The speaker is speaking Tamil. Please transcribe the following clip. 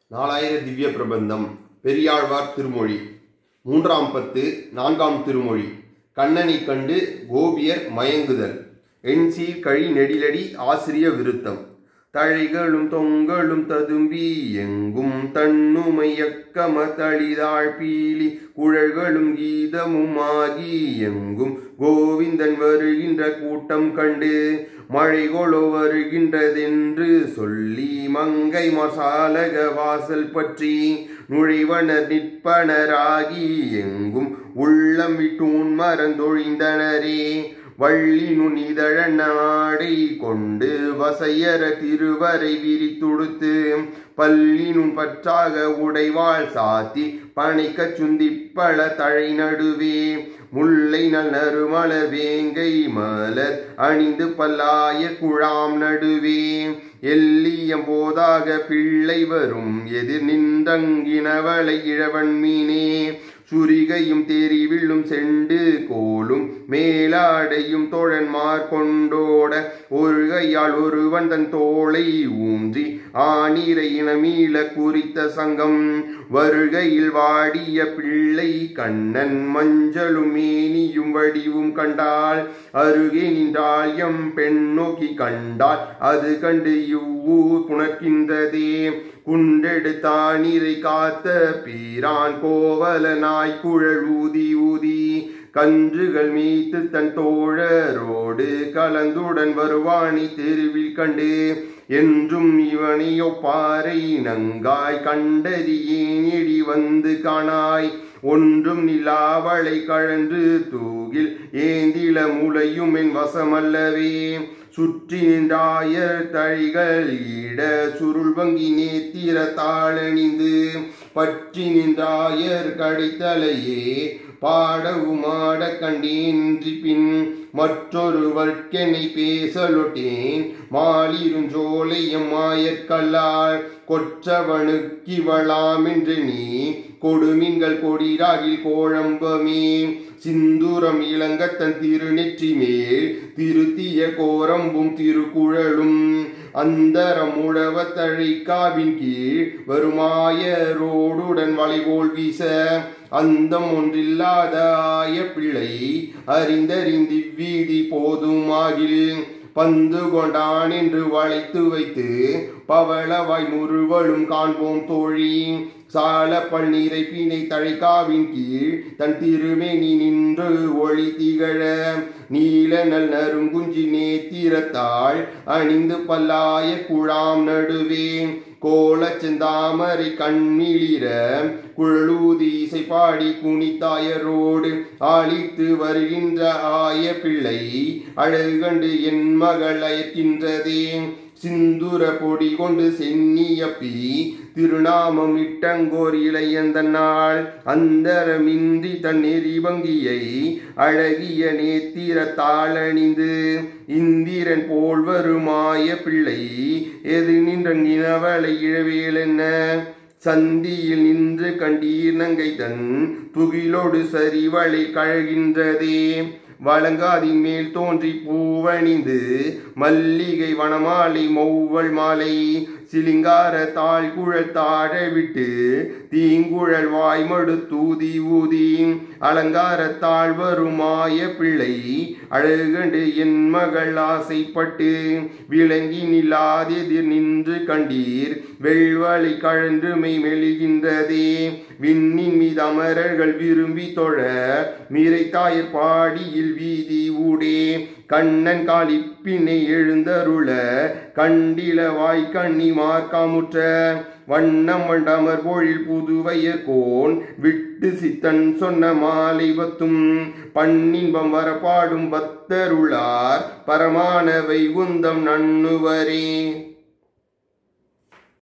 நாலாயிர திவ்ய பிரபந்தம் பெரியாழ்வார் திருமொழி மூன்றாம் பத்து நான்காம் திருமொழி கண்ணனை கண்டு கோபியர் மயங்குதல் எண்சீர் கழி நெடிலடி ஆசிரிய விருத்தம் தழைகளும் தொங்கலும் ததும்பி எங்கும் தன்னுமையக்கம தளிதாழ் பீலி குழல்களும் கீதமும் ஆகி எங்கும் கோவிந்தன் வருகின்ற கூட்டம் கண்டு மழைகொளோ வருகின்றதென்று சொல்லி மங்கை மாசாலக வாசல் பற்றி நுழைவனர் நிற்பனராகி எங்கும் உள்ளம் விட்டூன் மறந்தொழிந்தனரே வள்ளி நுனிதழ நாடை கொண்டு வசையர திருவரை விரித்துடுத்து பல்லினும் பற்றாக உடைவாள் சாத்தி பனைக்க சுந்திப்பள தழை நடுவே முல்லை நல் நறுமலர் வேங்கை மலர் அணிந்து பல்லாய குழாம் நடுவே எல்லியம் போதாக பிள்ளை வரும் எதிர் நின்றங்கினவளை இழவன் மீனே சுரிகையும் தேறி விழும் செண்டு கோலும் மேலாடையும் தோழன்மார் கொண்டோட ஒரு கையால் ஒருவன் தன் தோளை ஊன்றி ஆனீரை இனமீள குறித்த சங்கம் வருகையில் வாடிய பிள்ளை கண்ணன் மஞ்சளும் மேனியும் வடிவும் கண்டால் அருகே நின்றால் எம் பெண் நோக்கி கண்டால் அது கண்டு இவ்வூர் புணர்கின்றதே குண்டெடுத்தானீரை காத்த பீரான் கோவல நாய் குழல் ஊதி ஊதி கன்றுகள் மீத்து தன் தோழரோடு கலந்துடன் வருவானி தெருவில் கண்டு என்றும் இவனையோ பாறை நங்காய் கண்டறியேன் எடி வந்து காணாய் ஒன்றும் நிலாவளை கழன்று தூகில் ஏந்தில முளையும் என் வசமல்லவே சுற்றி நின்றாயர் தழிகள் ஈட சுருள் வங்கி நேத்திர தாளணிந்து பற்றி நின்றாயர் கடைத்தலையே பாடவுமாட கண்டேன்றி பின் மற்றொருவர்க்கெனை பேசலொட்டேன் மாலிருஞ்சோலை எம்மாயற்கல்லால் கொற்றவனுக்கிவளாமென்று நீ கொடுமின்கள் கொடிராகில் கோழம்பமே சிந்துரம் இளங்கத்தன் திருநெற்றி மேல் திருத்திய கோரம்பும் திருக்குழலும் அந்தரம் உழவ தழைக்காவின் கீழ் வருமாயரோடுடன் வளைகோல் வீச அந்தம் ஒன்றில்லாத ஆய பிள்ளை அறிந்தறிந்திவ்வீதி போதுமாகில் பந்து கொண்டான் என்று வளைத்து வைத்து பவளவாய் முறுவலும் காண்போம் தோழி சால பல்நீரை பீனை தழைக்காவின் கீழ் தன் திருமேனி நின்று ஒளி திகழ நீல நல் நறுங்குஞ்சி நேத்திரத்தாள் அணிந்து பல்லாய குழாம் நடுவே கோல செந்தாமரை கண்ணிளிர குழலூதி இசை பாடி குனித்தாயரோடு ஆளித்து வருகின்ற ஆய பிள்ளை அழகண்டு என் மகள் அயக்கின்றதே சிந்துர பொடி கொண்டு சென்னியப்பி திருநாமம் இட்டங்கோர் இளையந்த நாள் அந்தரமின்றி தன் நெறிவங்கியை அழகிய நேத்திர தாளணிந்து இந்திரன் போல் வருமாய பிள்ளை எது நின்றங்கினவளை இழவேலென்ன சந்தியில் நின்று கண்டீர் நங்கை தன் துகிலோடு சரிவளை கழகின்றதே வழங்காதின் மேல் தோன்றி பூவணிந்து மல்லிகை வனமாலை மௌவல் மாலை சிலிங்கார தாழ் குழல் தாழ விட்டு தீங்குழல் வாய்மடு தூதி ஊதி அலங்கார தாழ் வருமாய பிள்ளை அழகண்டு என் மகள் ஆசைப்பட்டு விளங்கி நில்லாதெதிர் நின்று கண்டீர் வெள்வளை கழன்று மெய் மெழுகின்றதே விண்ணின் மீது அமரர்கள் விரும்பி தொழ மீரைத்தாயர் பாடியில் வீதி ஊடே கண்ணன் காலிப்பினை எழுந்தருள கண்டில வாய் கண்ணி மார்க்காமுற்ற வண்ணம் வண்டமர் பொழில் புதுவையர் கோன் விட்டு சித்தன் சொன்ன மாலை வத்தும் பண்ணின்பம் வரப்பாடும் பத்தருளார் பரமான வைகுந்தம் நண்ணுவரே.